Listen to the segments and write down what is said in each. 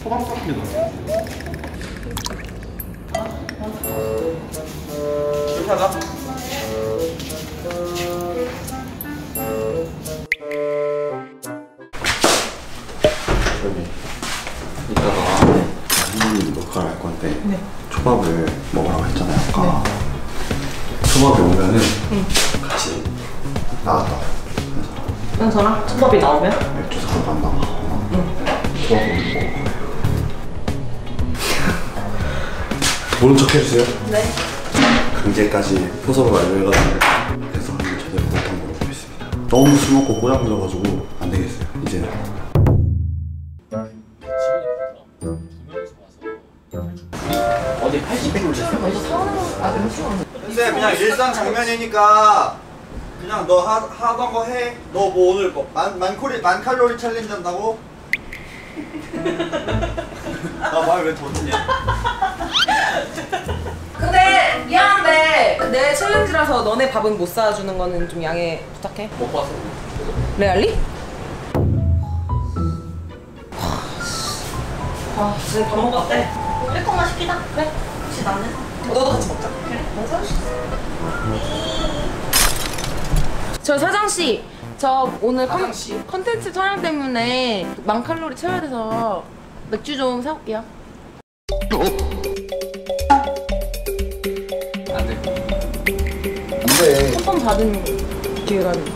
초밥사입니다. 이렇게 하자. 저기 이따가 선생님이 녹화를 할 건데 네. 초밥을 먹으라고 했잖아요 아까. 네. 초밥이 오면은 같이 나왔다. 응, 저랑 초밥이 나오면? 맥주 사고 안 나와. 응. 초밥을 먹을 거예요. 모른 척 해주세요. 네. 강제까지 포섭을 완료해가지고 그래서 하는 제대로 못한 걸로 보고 있습니다. 너무 술 먹고 꼬장부려가지고 안 되겠어요 이제는. 어디 80%를 쳤어? 먼저 사오는 거 근데 그냥 일상 장면이니까 그냥 너 하던 거 해. 너 뭐 오늘 뭐 만 칼로리 챌린지 한다고? 나 말 왜 더 듣냐? 근데 미안한데 내 챌린지라서 너네 밥은 못 사주는 거는 좀 양해 부탁해. 못 봤어. 레알리? 아, 지금 밥 먹었대. 우리 것만 시키자. 그래. 혹시 나는? 너도 같이 먹자. 그래. 난 사줄 수 있어. 저 사장씨, 저 오늘 컨텐츠 촬영 때문에 10,000칼로리 채워야 돼서 맥주 좀 사올게요. 안 돼. 안 돼. 쿠폰 받은 기회가 안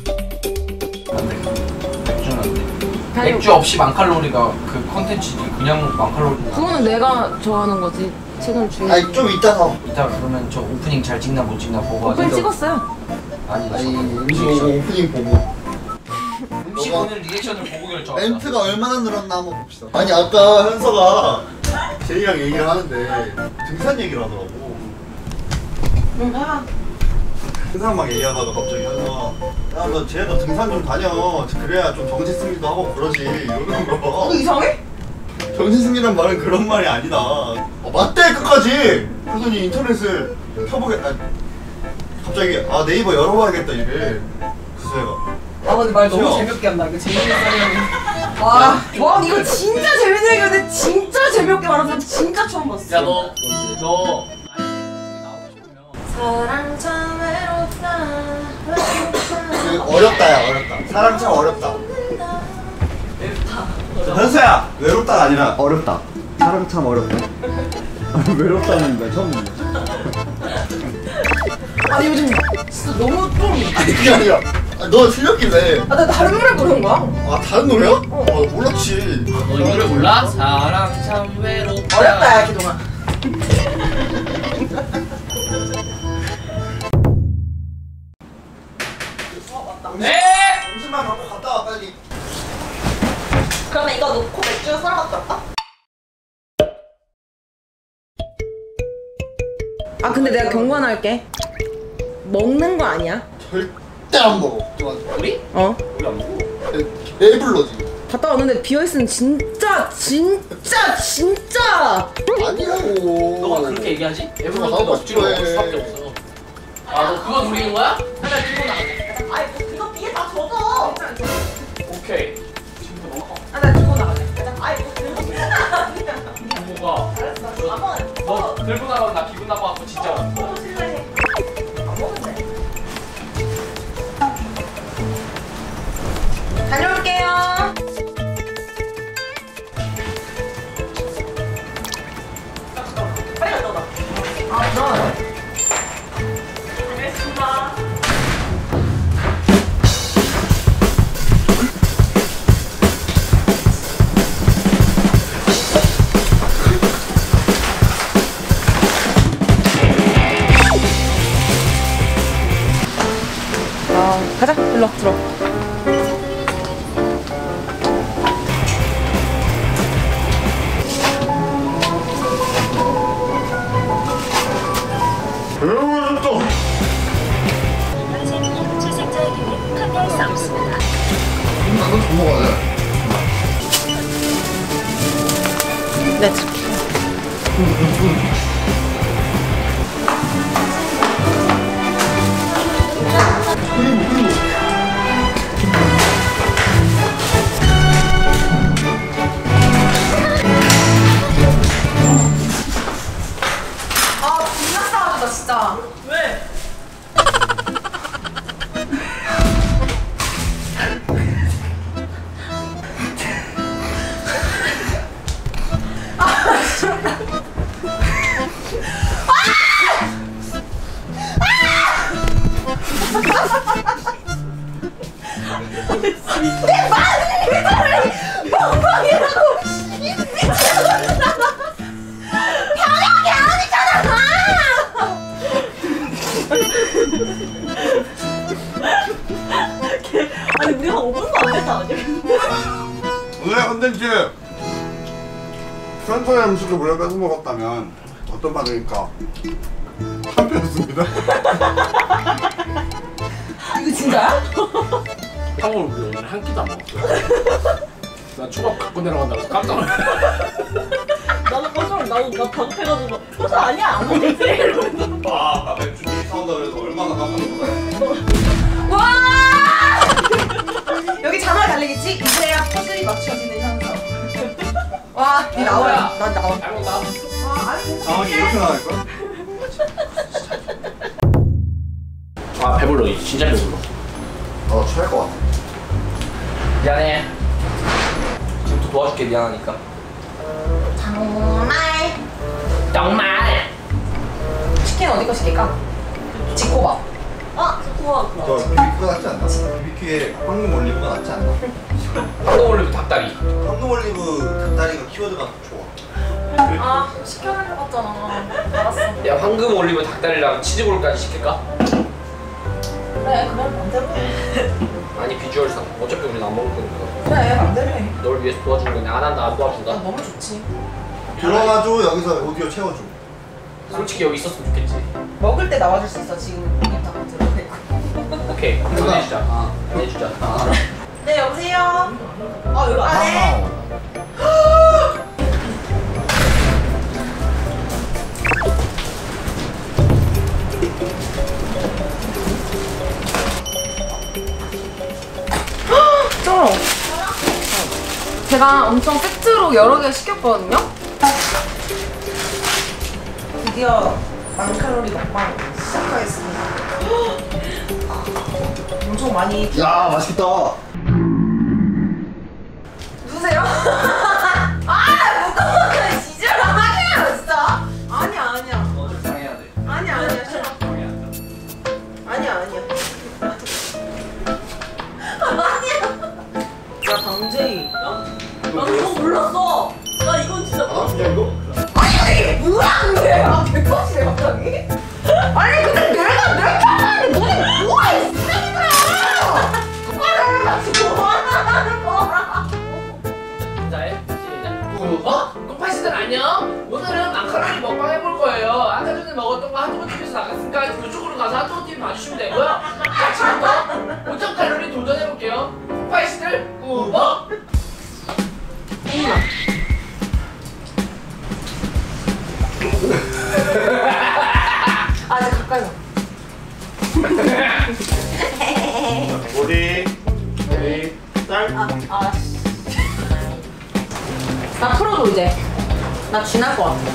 돼. 맥주는 안 돼. 맥주 없이 10,000칼로리가 그 컨텐츠지. 그냥 10,000칼로리. 그거는 내가 좋아하는 거지. 채널 주인. 아니 좀 이따가. 이따 그러면 저 오프닝 잘 찍나 못 찍나 보고. 오프닝 찍었어요. 아니 오프닝 보고. 음식 오늘 리액션을 보고 결정한다. 멘트가 얼마나 늘었나 한번 봅시다. 아니 아까 현서가 제이랑 얘기를 하는데 등산 얘기를 하더라고. 응, 해봐. 등산 막 얘기하다가 갑자기 현서가 야 너 쟤 너 등산 좀 다녀. 그래야 좀 정신 승리도 하고 그러지 이러는 거. 너 이상해? 정신 승리란 말은 그런 말이 아니다. 맞대 끝까지. 그러더니 인터넷을 켜보겠다. 갑자기 아 네이버 열어봐야겠다 이래. 그래서 내가 아 근데 말 너무 재밌게 한다. 이거 재밌게 하려면 와 이거 진짜 재밌는 얘기인데 진짜 재밌게 말하면 진짜 처음 봤어. 야 너 나오고 싶으면 사랑 참 외롭다. 어렵다야 어렵다. 사람 참 어렵다. 현서야 외롭다가 아니라 어렵다. 사람 참 어렵다. 외롭다는 말 처음 듣네. 아니 요즘 진짜 너무 좀 아니 그게 아니라 너 틀렸길래. 나 다른 노래 부르는 거야. 아 다른 노래야? 몰랐지. 너 이 노래 몰라? 사랑 참 외롭다. 어렵다 야 기동아. 네! 점심만 갖고 갔다 와 빨리. 그러면 이거 놓고 맥주 사러 갔다 올까? 아 근데 내가 경고 하나 할게. 먹는 거 아니야. 절대 안 먹어. 우리? 어? 우리 안 먹어. 배불러 지금. 갔다 왔는데 비어있으면 진짜 아니라고. 너가 그렇게 얘기하지? 애플 너가 먹을 하고 억지로 싶어 먹을 해. 수밖에 없어. 아 너 그거 노리는 거야? 나 들고 나갈래. 아이 뭐 그거 뒤에 다 젖어. 오케이. 나 들고 나갈래. 아이 뭐 들고 나가. 뭐가? 알았어. 한번. 너 들고 나가면 나 기분 나빠갖고 진짜 또 실례해. 안 먹는데. 다녀올게요. 빨리 갔다 오라. 아 그럼. 알겠습니다. 가자. 일로 들어. 선생님, 출생자에게는 판매할 수 없습니다. 나도 더 먹어야 돼. 네, 들게. 먹방이라고 이 미친놈아. 편하게 아니잖아. 아니 우리 한 5분도 안 됐다 아니야? 오늘의 컨텐츠 산소의 음식을 우리가 뺏어 먹었다면 어떤 반응일까? 한편였습니다. 이거 진짜야? 형을 우리 오늘 한 끼도 안 먹었어. 나 초밥 갖고 내려간다고 해서 깜짝 놀랐어. 나도 깜짝 나도 방패가지고 소사 아니야 안 먹겠지 이러면서. 아, 맥주 사온다 그래서 얼마나 깜짝 놀랐어. 와! 여기 자막 달리겠지? 이제야 퍼즐이 맞춰지는 현상. 와, 이 나와요. 난 나와. 잘 먹다. 와, 아니, 상황이 이렇게 나갈까? 아 배불러. 진짜 배불러. 나 취할 것 같아. 미안해. 지금부터 도와줄게. 미안하니까. 정말. 정말. 치킨 어디 거 시킬까? 지코밥. 아 좋아. 저 BBQ가 낫지 않나? BBQ에 황금 올리브가 낫지 않나? 방금 올리브 닭다리. 황금 올리브 닭다리가 키워드가 좋아. 아, 시켜달라고 했잖아. 알았어. 야 황금 올리브 닭다리랑 치즈볼까지 시킬까? 그래, 맘대로 해. 아니 비주얼상 어차피 우리는 안 먹을 거니까. 그래, 맘대로 해. 널 위해서 도와주는 건데 안 한다 안 나 도와준다. 너무 좋지. 들어가줘 여기서 오디오 채워줘. 솔직히 여기 있었으면 좋겠지. 먹을 때 나와줄 수 있어, 지금. 입다 들어가 있고. 오케이 보내주자. 보내주자. 네, 여보세요? 아 여기 아, 네. 쩔어. 제가 엄청 세트로 여러 개 시켰거든요? 드디어 만칼로리 먹방 시작하겠습니다. 엄청 많이. 야 맛있겠다. 누구세요? 아! 무거워! 지지를 하네요, 진짜! 아니야, 아니야. 너 적당해야 돼. 아니야, 싫어. 아니야, 아니야. 야, 강재희. 나도 이거 몰랐어. 나 이건 진짜 아 그냥 이거? 아니, 이게 뭐야, 근데? 아, 개빡치네, 갑자기. 아니, 근데 내가 하는데 너네 뭐야, 이 쓰레기들아! 아, 나 지금 뭐하는 거라. 인사해. 시작. 꽁파시들 안녕. 오늘은 마카로니 먹방 해볼 거예요. 아까 전에 먹었던 거 핫도그 TV에서 나갔으니까 그쪽으로 가서 핫도그 TV 봐주시면 되고요. 자 지금부터 5,000칼로리 도전해볼게요. 꽁파시들 꾸벅. 아직 가까이 와. 어디? 어디? 쌀? 아, 나 풀어줘, 이제. 나 쥐날 것 같아.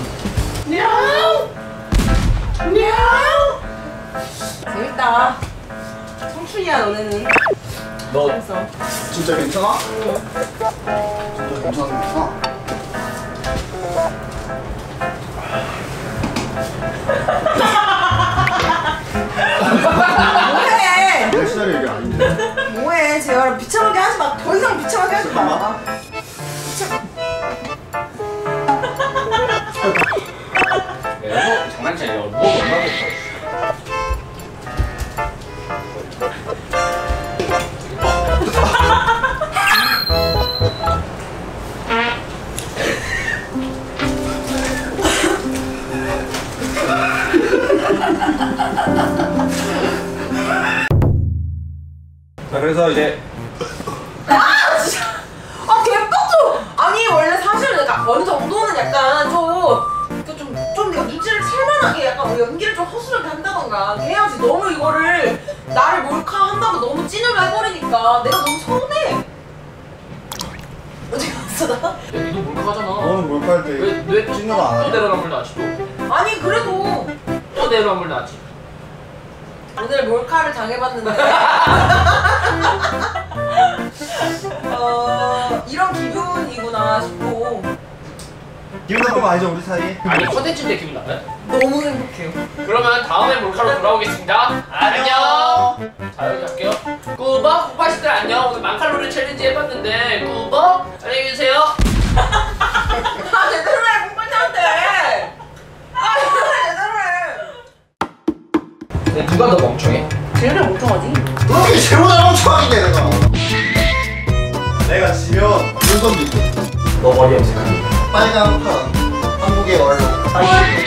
재밌다. 청춘이야, 너네는. 너 그래서. 진짜 괜찮아? 진짜 괜찮아? 뭐해? 내 시절이 이게 아닌데. 뭐해, 재열아. 비참하게 하지 마. 더 이상 비참하게 하지 마. 야, 장난치냐? 뭐 얼마나 자 그래서 이제 아, 개빡쳐! 아니, 원래 사실은 약간 어느 정도는 약간 좀 내가 눈치를 챌만하게 약간 연기를 좀 허술하게 한다던가 해야지. 너무 이거를 나를 몰카한다고 너무 찐으로 해버리니까 내가 너무 서운해. 어디 갔어, 나? 야, 니도 몰카하잖아. 너는 몰카할 때 왜 찐으로 안 또 하냐? 내로남불 나왔지 또? 아니, 그래도 또 내로남불 나왔지. 오늘 몰카를 당해봤는데 이런 기분이구나 싶고 기분 나쁜 거 아니죠 우리 사이에? 아니 컨텐츠인데 기분 나빠요? 너무 행복해요. 그러면 다음에 몰카로 돌아오겠습니다. 안녕. 자 여기 갈게요. 꾸벅 꽁파시들 안녕. 오늘 만칼로리 챌린지 챌린지 해봤는데 꾸벅 안녕히 계세요. 아 제대로 해 꽁꽁한테. 아 제대로 해. 누가 더 멍청해? 제일 멍청하지. 어떻게 제보다 멍청하게 내가. 내가 지면 눈썹 밑에 너 머리 염색하니? 빨간 판 한국의 얼로.